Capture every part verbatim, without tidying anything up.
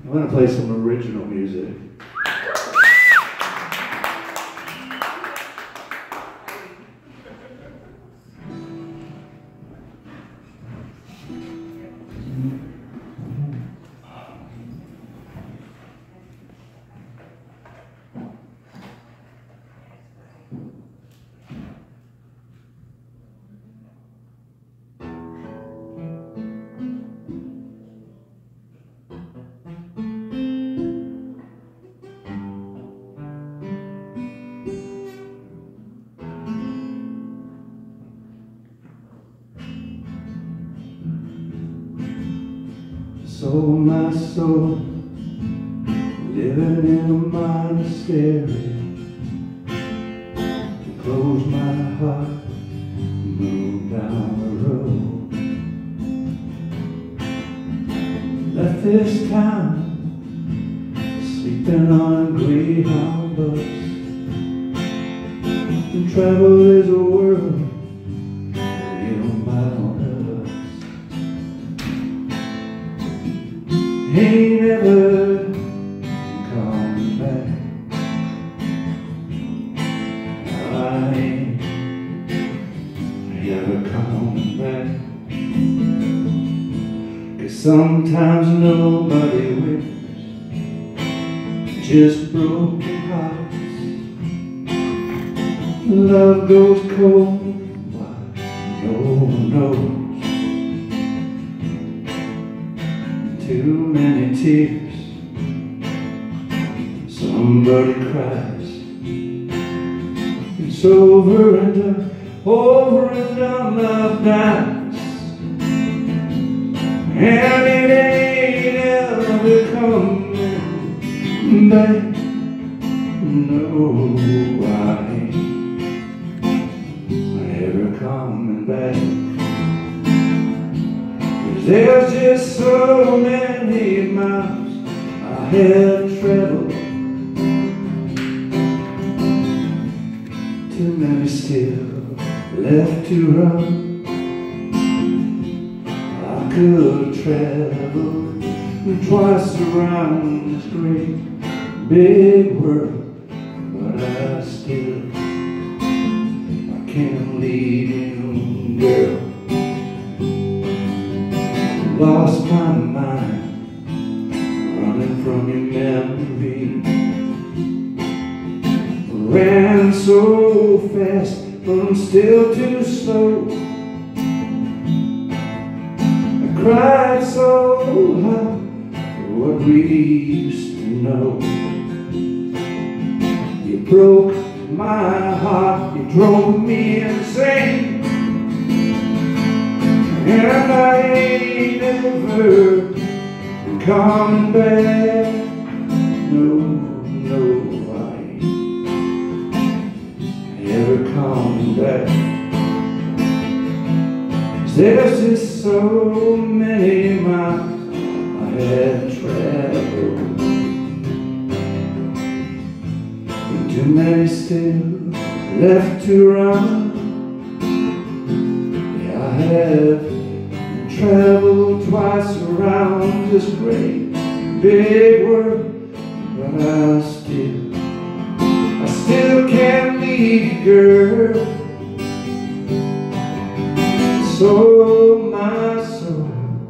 I'm going to play some original music. Sold my soul, living in a monastery. Closed my heart, moved down the road. Left this town, sleeping on a Greyhound bus. And travel is a world you don't mind on us. Ain't ever coming back. I ain't ever coming back. 'Cause sometimes nobody wins, just broken hearts. Love goes cold while no one knows. Too many tears, somebody cries. It's over and done, over and done, love dies. And it ain't ever coming back. No, I ain't ever coming back. There's just so many miles I have traveled, too many still left to run. I could travel twice around this great big world, but I still I can't leave you, girl. Lost my mind, running from your memory. Ran so fast, but I'm still too slow. I cried so hard for what we used to know. You broke my heart, you drove me insane. And I ain't ever coming back. No, no, I ain't ever coming back. 'Cause there's just so many miles I have traveled, and too many still left to run. Yeah, I have traveled twice around this great big world, but I still, I still can't leave you, girl. So my soul,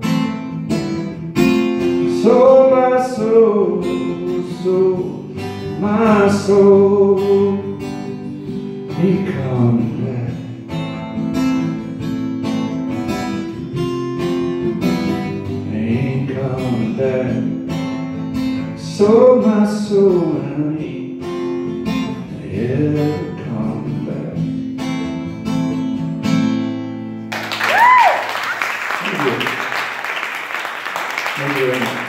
so my soul, so my soul, ain't coming back. Coming back. So my soul ain't ever coming back. Thank you. Thank you very much.